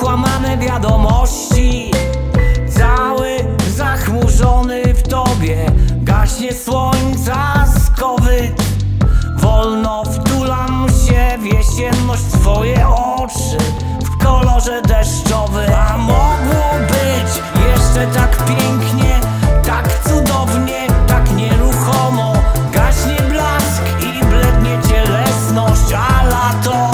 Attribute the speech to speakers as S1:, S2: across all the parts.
S1: zakłamane wiadomości. Cały zachmurzony w tobie, gaśnie słońca skowyt. Wolno wtulam się w jesienność, w twoje oczy w kolorze deszczowym. A mogło być jeszcze tak pięknie, tak cudownie, tak nieruchomo. Gaśnie blask i blednie cielesność, a lato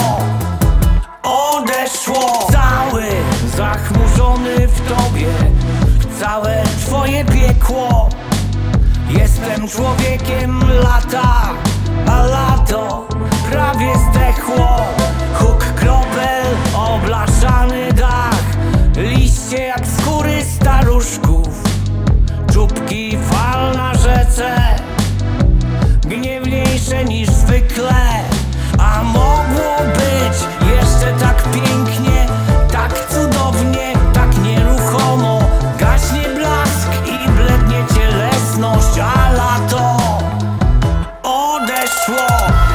S1: odeszło. Cały zachmurzony w tobie, całe twoje piekło. Jestem człowiekiem lata, a lato prawie zdechło. Huk kropel, oblaszany dach, liście jak skóry staruszków, czubki fal na rzece, gniewniejsze niż zwykle. A mogło być jeszcze tak pięknie, tak cudownie, tak nieruchomo. Gaśnie blask i blednie cielesność, a lato odeszło.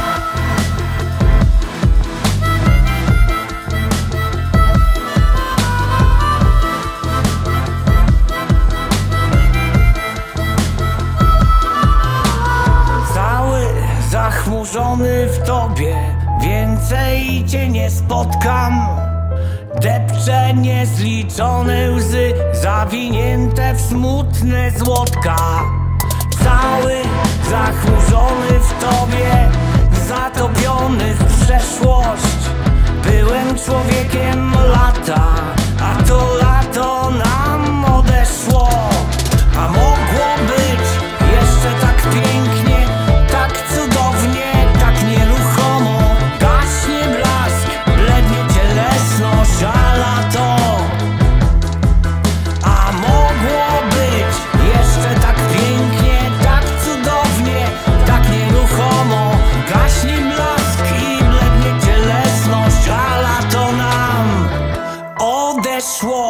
S1: Cały zachmurzony w tobie, więcej cię nie spotkam. Depcze niezliczone łzy, zawinięte w smutne złotka. Cały zachmurzony w tobie, zatopiony w przeszłość. Byłem człowiekiem lata, a to lato nam odeszło. A mogło być jeszcze tak pięknie, tak cudownie, tak nieruchomo. Gaśnie blask, blednie cielesność, a lato. A mogło być jeszcze tak pięknie, tak cudownie, tak nieruchomo. Gaśnie blask i blednie cielesność, a lato nam odeszło.